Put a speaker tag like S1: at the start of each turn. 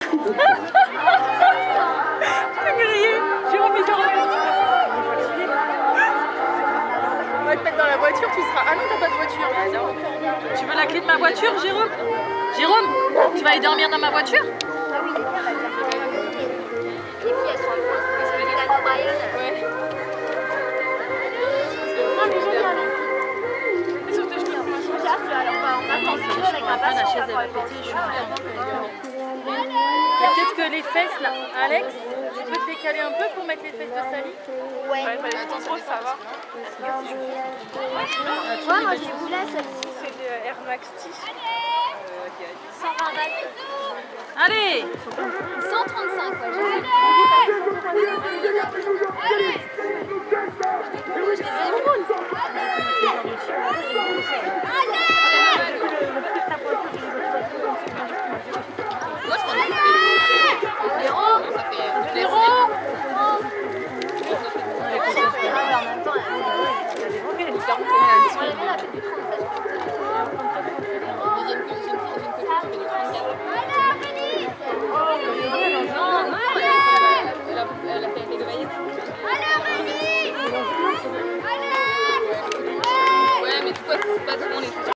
S1: grillé. Jérôme, il dort. On va te mettre dans la voiture, tu seras... Ah non, t'as pas de voiture. Ah non. Tu veux la clé de ma voiture, Jérôme? Jérôme, tu vas aller dormir dans ma voiture?
S2: Ah oui, les filles, elles sont un peu... Milano Brian.
S1: Ouais.
S2: Ah, mais génial.
S1: La chaise elle va péter, je suis peut-être que les fesses là, Alex, tu peux te décaler un peu pour mettre les fesses de Sally?
S2: Ouais.
S1: Attention, ça va.
S2: Moi, j'ai vu là celle-ci.
S1: C'est le Air Max T.
S2: 120 balles.
S1: Allez,
S2: 135, ouais.
S3: Ouais, mais pourquoi c'est pas tout le monde